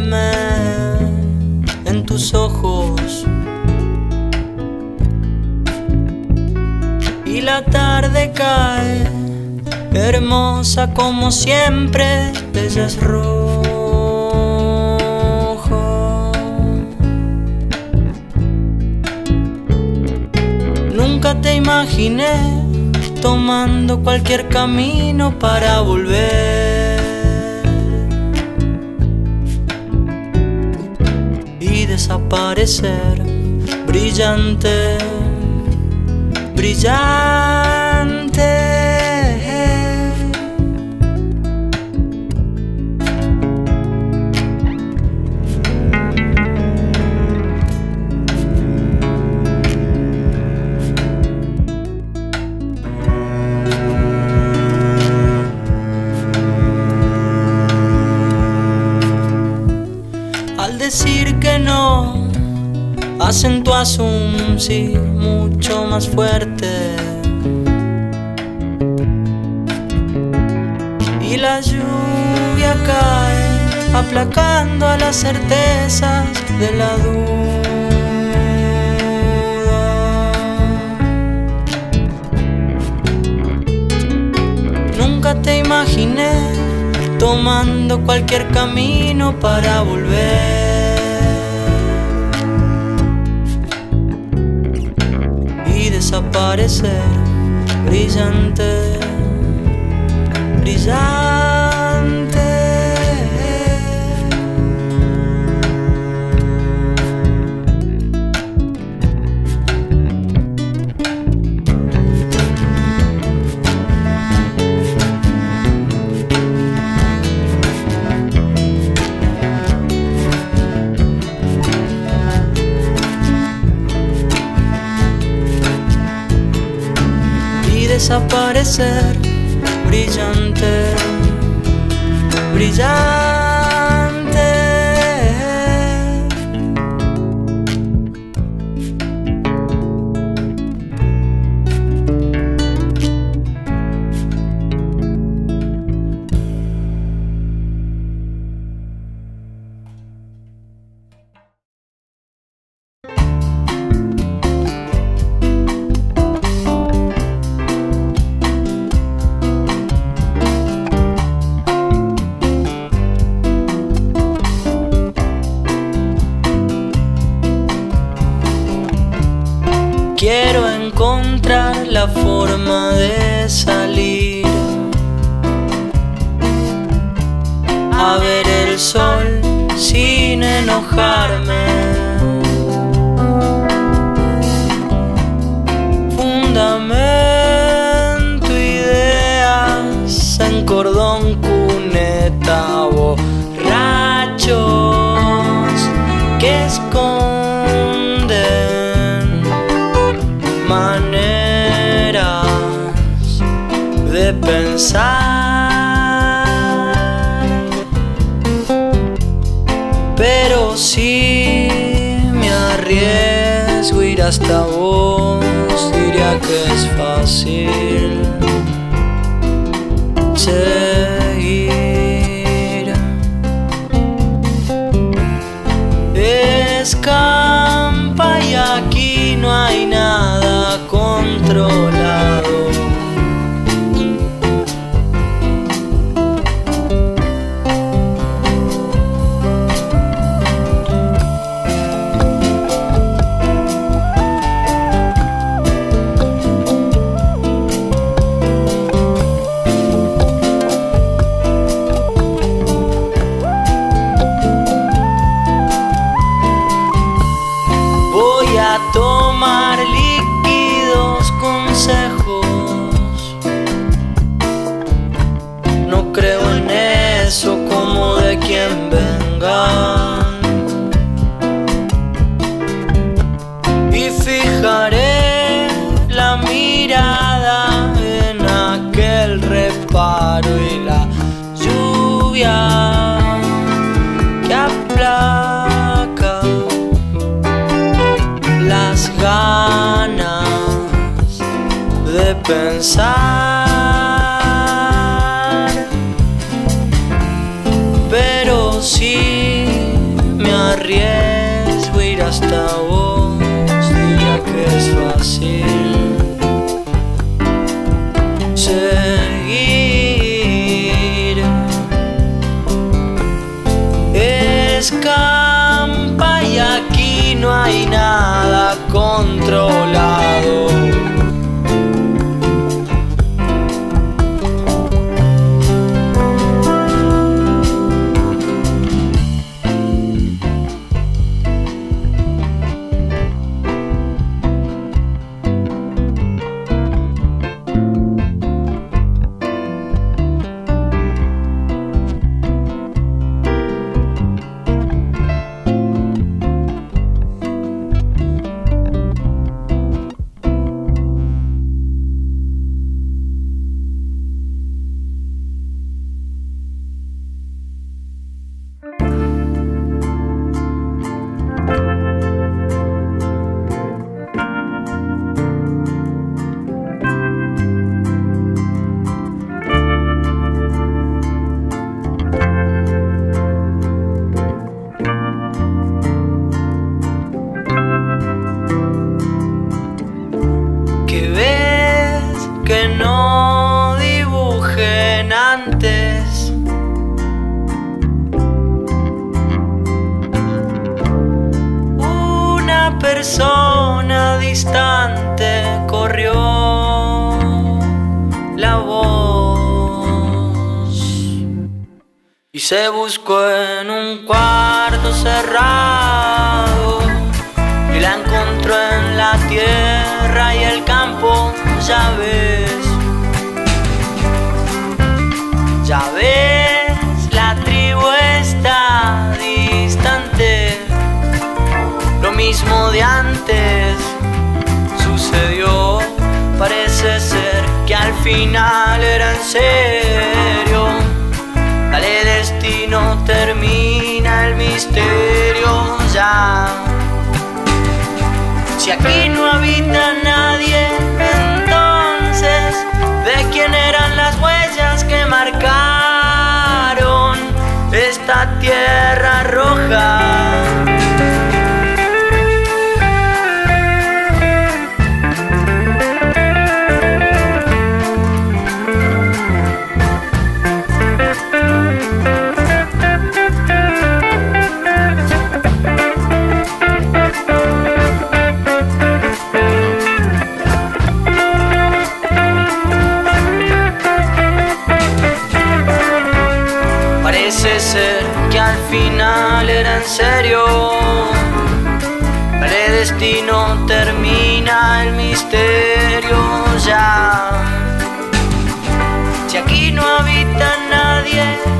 verme en tus ojos. Y la tarde cae, hermosa como siempre, ella es roja. Nunca te imaginé tomando cualquier camino para volver y desaparecer, brillante, brillante. Al decir que no, acentúas un sí mucho más fuerte. Y la lluvia cae, aplacando a las certezas de la duda. Nunca te imaginé tomando cualquier camino para volver y desaparecer, brillante, brillante. Desaparecer, brillante, brillante. Quiero encontrar la forma de salir a ver el sol sin enojarme. Fundamento ideas en cordón, cuneta, borrachos que esconden maneras de pensar. Pero si me arriesgo a ir hasta vos, diría que es fácil seguir. Escampa y aquí no hay nada controlado. Voy a tomar líquidos consejos. No creo en eso como de quien vengan. Y fijaré la mirada en aquel reparo y la lluvia que aplaca las ganas de pensar. Pero si hasta vos diría que es fácil seguir. Escampa y aquí no hay nada controlado. Que no dibujen antes. Una persona distante corrió la voz y se buscó en un cuarto cerrado y la encontró en la tierra y el campo. Ya ves, la tribu está distante. Lo mismo de antes sucedió. Parece ser que al final era en serio. Dale, destino, termina el misterio ya. Si aquí no habita nadie, ¿de quién eran las huellas que marcaron esta tierra roja? Parece ser que al final era en serio. Vale, destino, termina el misterio ya. Si aquí no habita nadie,